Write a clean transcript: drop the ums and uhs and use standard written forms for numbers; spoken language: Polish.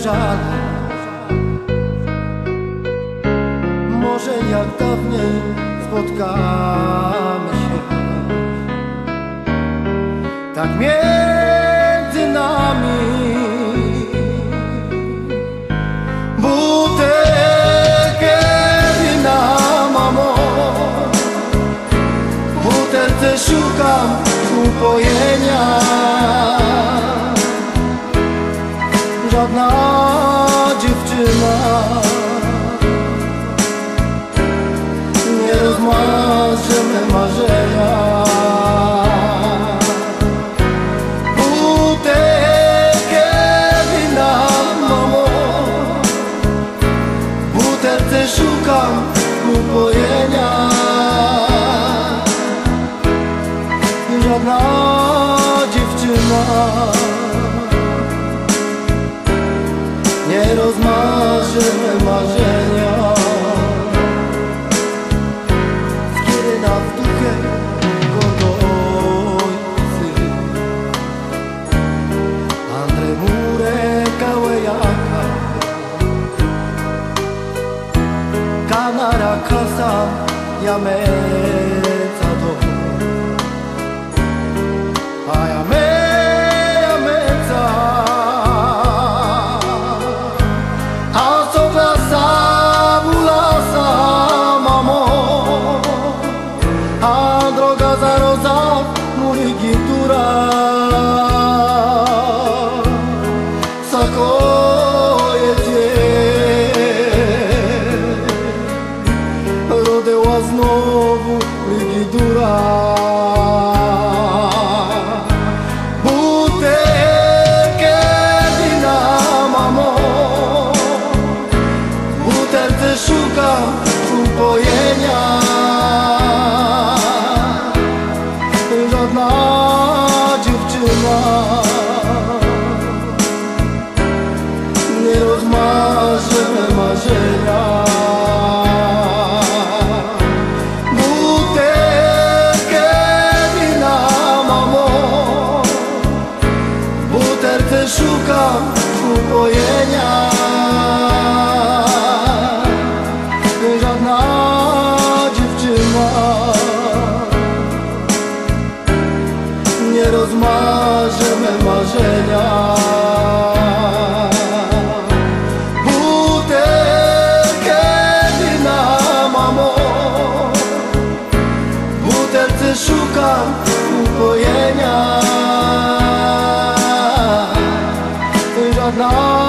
żal. Może jak dawniej spotkamy się, tak między nami. Butelkę wina, mamo, w butelce szukam upojenia. Żadna dziewczyna nie rozmarzy me marzenia. Butelkę wina, mamo, w butelce szukam upojenia. Żadna dziewczyna nie rozmarzy me marzenia. Skiery na wduchę Godoyci, Andre Mure Kawejaka, Kanara Kasa Yamezado, a droga za roza murigitura sakojedzie. Rodeła znowu murigidura. Butelkę wina, mamo, w butelce szukam upojenia. Żadna dziewczyna nie rozmarzy me marzenia. Butelkę wina, mamo, w butelce szukam upojenia. Żadna dziewczyna nie rozmarzy me marzenia. Butelkę wina, mamo, w butelce szukam upojenia. Żadna